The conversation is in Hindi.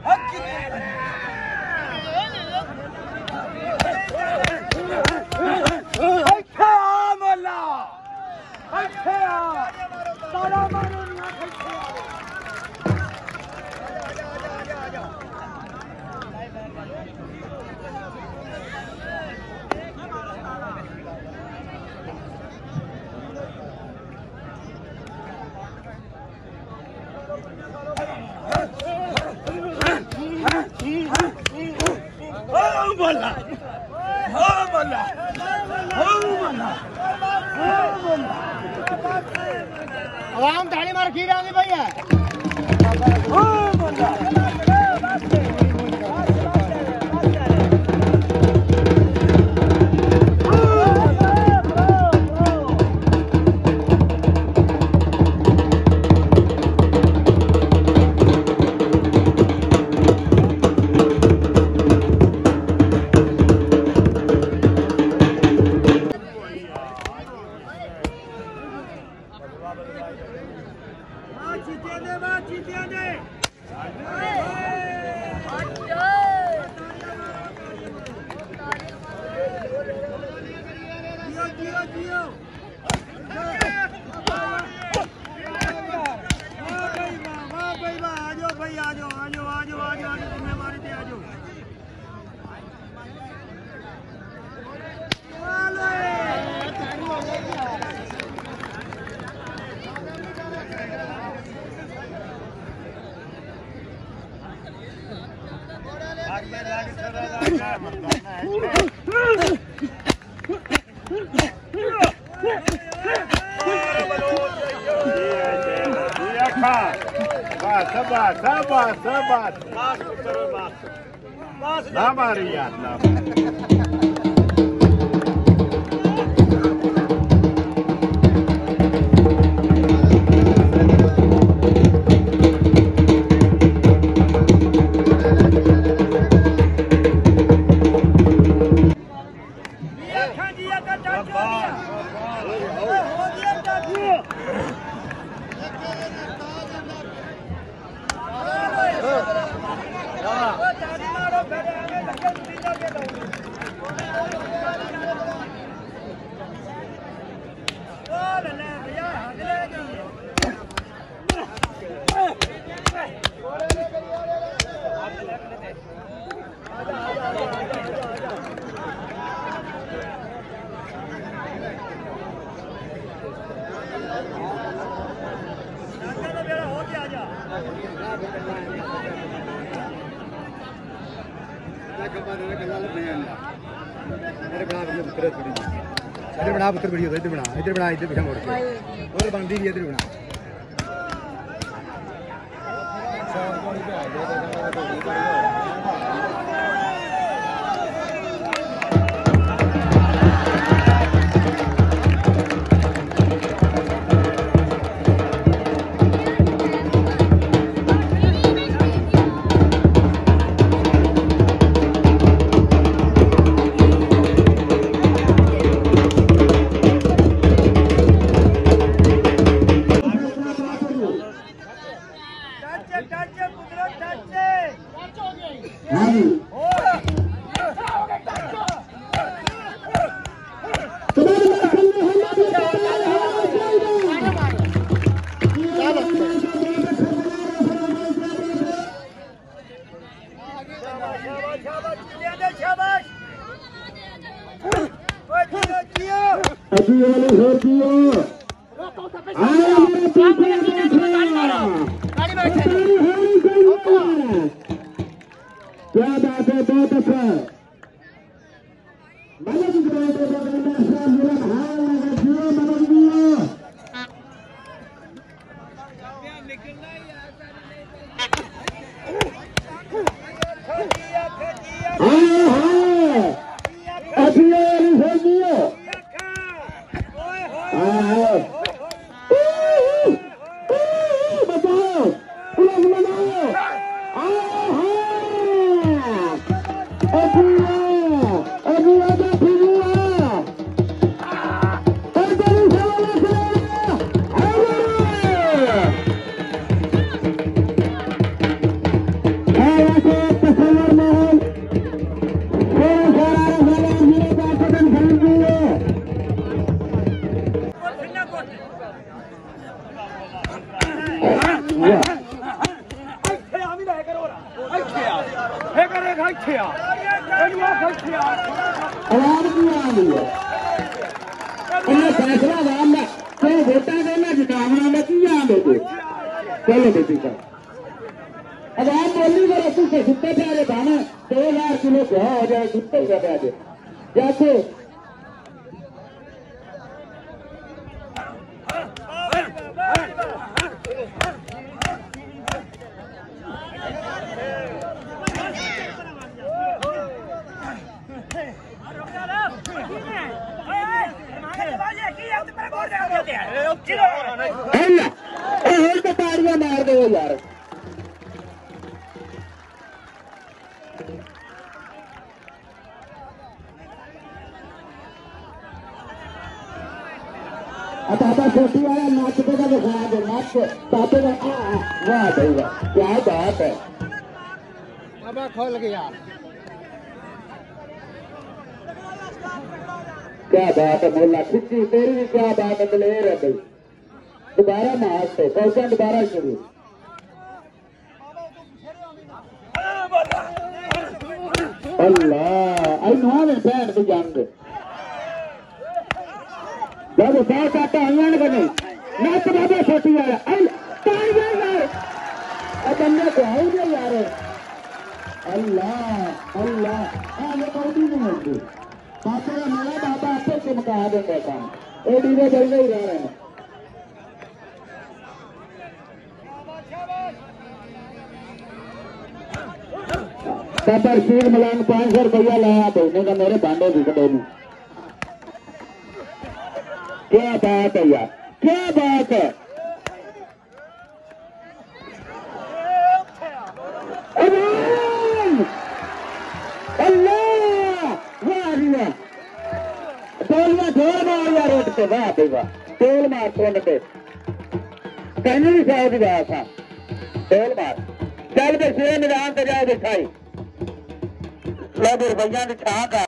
आराम ताली मार खीर आगे भैया पुत्र वीडियो इधर बना इधर पीछे मोड़ के और बंदी भी इधर बना Oh, आवाज की आ रही है फैसला आवाम का तो वोटा देना जितावना का की आंदे चलो बेटी का आवाम बोली कर तुझे सुते प्यारे खाना 2000 किलो क्या हो जाए सुते का प्यारे जैसे तो ताड़ियां मार दो यार पापा छोटी वाला नाच का दिखा दो नाच पापे का वाह भाई वाह क्या बात है बाबा खोल गया क्या बात है मोला खिच्ची तेरी भी क्या बात है दलेर है भाई दोबारा मार से फौजा दोबारा शुरू अल्लाह आई नौ में बैठ भी जाएंगे बाबू साथ आता आइया ने करने नाच बाबा छोटी वाला बंदे को आई नहीं यार अल्लाह अल्लाह ये कौड़ी नहीं होती पापा का मेरा बाबा आपको चमका देता काम ये डीरे जलने ही रह रहे हैं सबर शीर मलान 500 रुपया लाया भेजने का मेरे बांडे बिकते नहीं क्या बात है यार क्या बात है अल्लाह वाह तोलिया ढोल मार यार रोड पे वाह भाई वाह तोल मार सोन पे कहने भी शायद बात था तोल मार चल के शेर मैदान से जाओ दिखाई रुपया की छां का